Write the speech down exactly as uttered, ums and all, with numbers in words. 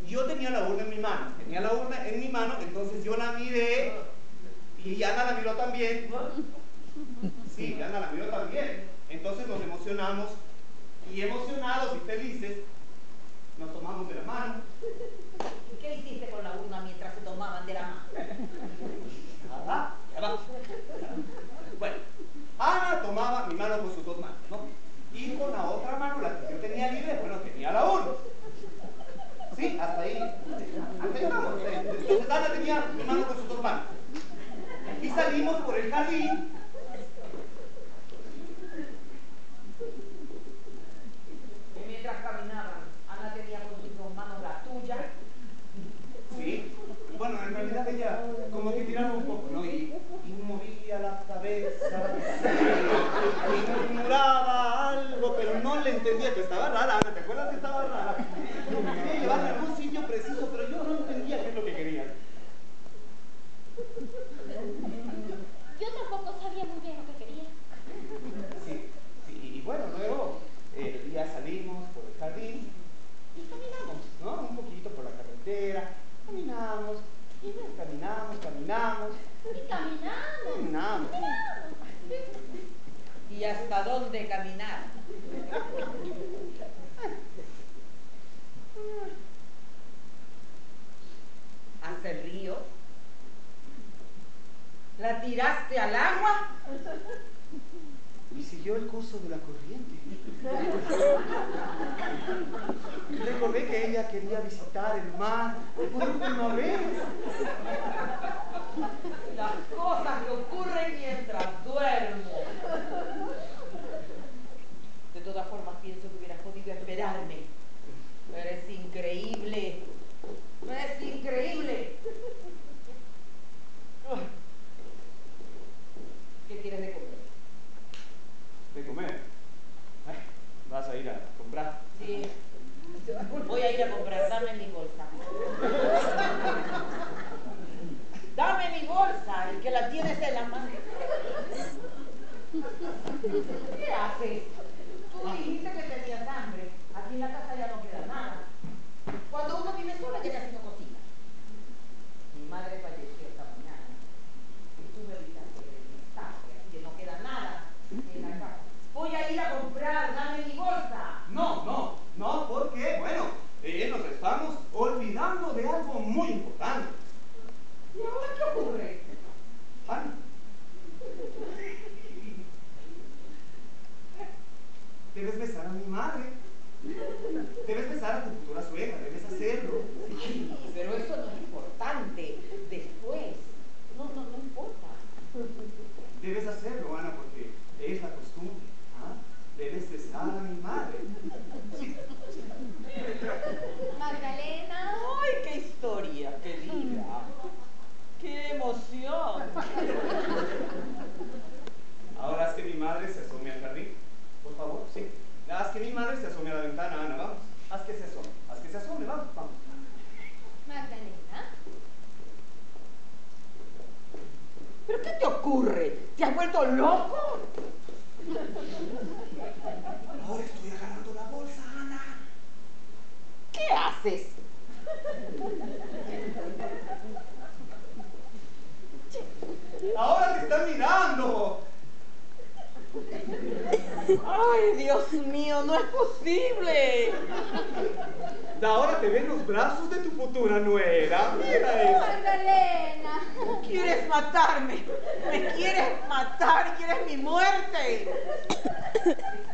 y yo tenía la urna en mi mano. Tenía la urna en mi mano, entonces yo la miré y Ana la miró también. Sí, Ana la miró también. Entonces nos emocionamos y emocionados y felices nos tomamos de la mano. ¿Y qué hiciste con la urna mientras se tomaban de la mano? Nada, ya va. Bueno, Ana tomaba mi mano con sus dos manos, ¿no? Y con la otra mano, la que yo tenía libre, bueno, tenía la urna. Sí, hasta ahí. Hasta ahí estamos. Entonces Ana tenía mi mano con sus dos manos. Y salimos por el jardín. Y mientras caminaban, Ana tenía con sus dos manos la tuya. Sí. Bueno, en realidad ella como que tiraba un poco, ¿no? Y, y movía la cabeza. Y murmuraba algo, pero no le entendía, que estaba rara, Ana, ¿te acuerdas que estaba rara? Como que quería llevarla a algún sitio preciso, pero yo no entendía qué es lo que quería. Yo tampoco sabía muy bien lo que quería. Sí, sí, y bueno, luego eh, ya salimos por el jardín y caminamos, ¿no? Un poquito por la carretera, caminamos, y bueno, caminamos, caminamos. Y caminamos. Caminamos. ¿Y hasta dónde caminar? ¿Hasta el río? ¿La tiraste al agua? Y siguió el curso de la corriente. Recordé que ella quería visitar el mar por última vez. Las cosas que ocurren mientras duermo. De todas formas, pienso que hubieras podido esperarme. Pero es increíble. Es increíble. ¿Qué quieres de comer? ¿De comer? Ay, ¿vas a ir a comprar? Sí. Voy a ir a comprar. Dame mi bolsa. Dame mi bolsa, el que la tienes en la mano. ¿Qué haces? Tú dijiste que tenías hambre. Aquí en la casa ya no queda nada. Cuando uno vive sola ya casi no cocina. Mi madre falleció esta mañana. Y tú me avisaste que deslistaste, así que no queda nada en la casa. Voy a ir a comprar, dame mi bolsa. No, no, no, porque, bueno, eh, nos estamos olvidando de algo muy importante. ¿Y ahora qué ocurre? Ana, debes besar a mi madre. Debes besar a tu futura suegra, debes hacerlo. Sí, pero eso no es importante. Después. No, no, no importa. Debes hacerlo, Ana, porque es la costumbre. ¿Ah? Debes besar a mi madre. Sí. Magdalena. ¡Ay, qué historia, querida! ¡Qué emoción! Ahora haz que mi madre se asome al jardín. Por favor, sí. Haz que mi madre se asome a la ventana, Ana, vamos. Haz que se asome, haz que se asome, vamos, vamos. Magdalena. ¿Pero qué te ocurre? ¿Te has vuelto loco? Ahora estoy agarrando la bolsa, Ana. ¿Qué haces? Ahora te están mirando. ¡Ay, Dios mío, no es posible! Ahora te ven los brazos de tu futura nuera. Mira eso. Magdalena. ¿Quieres matarme? ¿Me quieres matar? ¿Quieres mi muerte?